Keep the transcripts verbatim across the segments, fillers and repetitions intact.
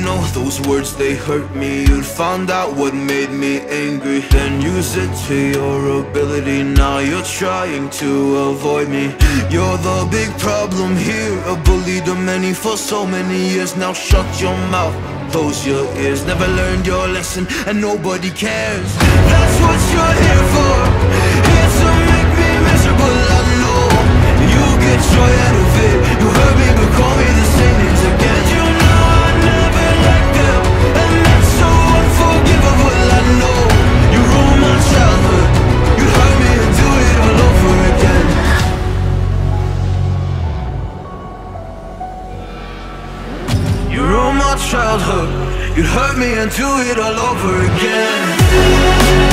know those words, they hurt me. You'd found out what made me angry, then use it to your ability. Now you're trying to avoid me. You're the big problem here, a bully to many for so many years. Now shut your mouth, close your ears. Never learned your lesson and nobody cares. That's what you're here for, here to make me miserable. I know you get joy out of it. You hurt me but call me the same names again. You know I never liked them, and that's so unforgivable. I know you ruined my childhood. You hurt me and do it all over again. You ruined my childhood. You'd hurt me and do it all over again.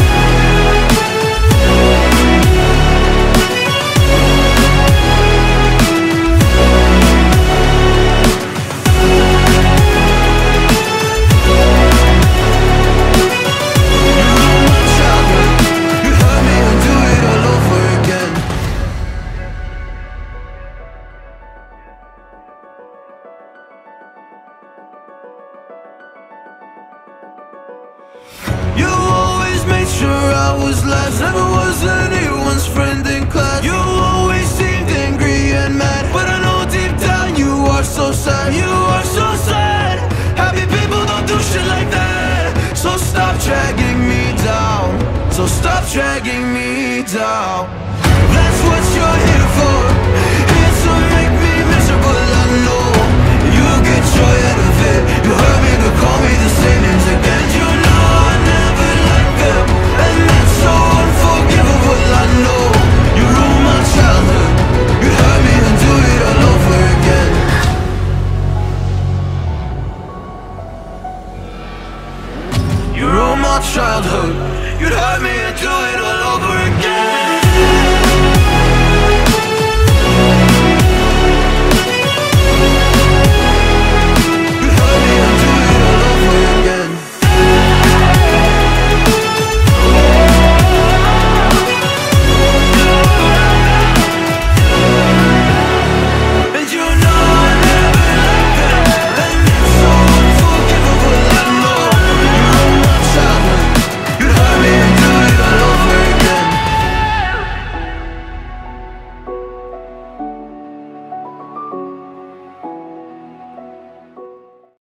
You always made sure I was last, never was anyone's friend in class. You always seemed angry and mad, but I know deep down you are so sad. You are so sad. Happy people don't do shit like that. So stop dragging me down, so stop dragging me down. That's what you're here for, here to make me miserable. I know you get joy out of it. You hurt me but call me the same names again. You know I never liked them, and that's so unforgivable. I know you ruined my childhood. You hurt me and do it all over again. You ruined my childhood. You'd hurt me and do it all over again.